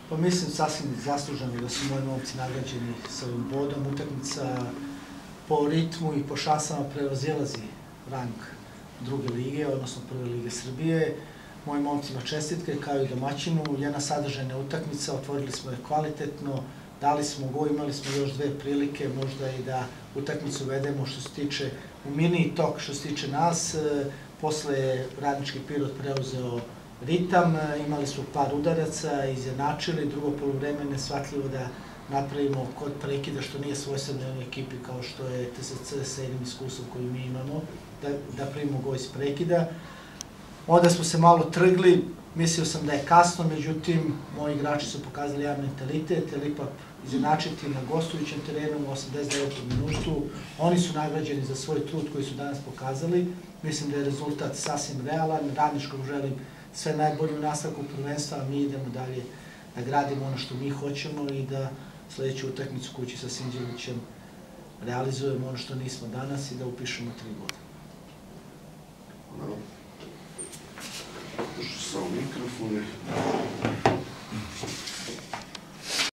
Pa mislim sasvim zasluženo da su moji momci nagrađeni sa ovim bodom. Utakmica po ritmu i po šansama prevazilazi rang druge lige, odnosno prve lige Srbije. Mojim momcima čestitke, kao i domaćinu. Jedna sadržajna utakmica, otvorili smo je kvalitetno, dali smo gol, imali smo još dve prilike, možda i da utakmicu vedemo što se tiče u mini tok, što se tiče nas. Posle je Radnički Pirot preuzeo ritam, imali su par udaraca, izjednačili, drugo poluvreme neshvatljivo da napravimo kod prekida, što nije svojstveno jednoj ekipi kao što je TSC sa jednim iskustvom koji mi imamo, da primimo gol iz prekida. Onda smo se malo trgli, mislio sam da je kasno, međutim, moji igrači su pokazali jedan mentalitet, jer ipak izjednačiti na gostujućem terenu u 89. minutu. Oni su nagrađeni za svoj trud koji su danas pokazali. Mislim da je rezultat sasvim realan. Radničkom želim sve najbolje u nastavku prvenstva, a mi idemo dalje da gradimo ono što mi hoćemo i da sledeću utakmicu kući sa Sinđelićem realizujemo ono što nismo danas i da upišemo 3 boda. Držu samo mikrofone.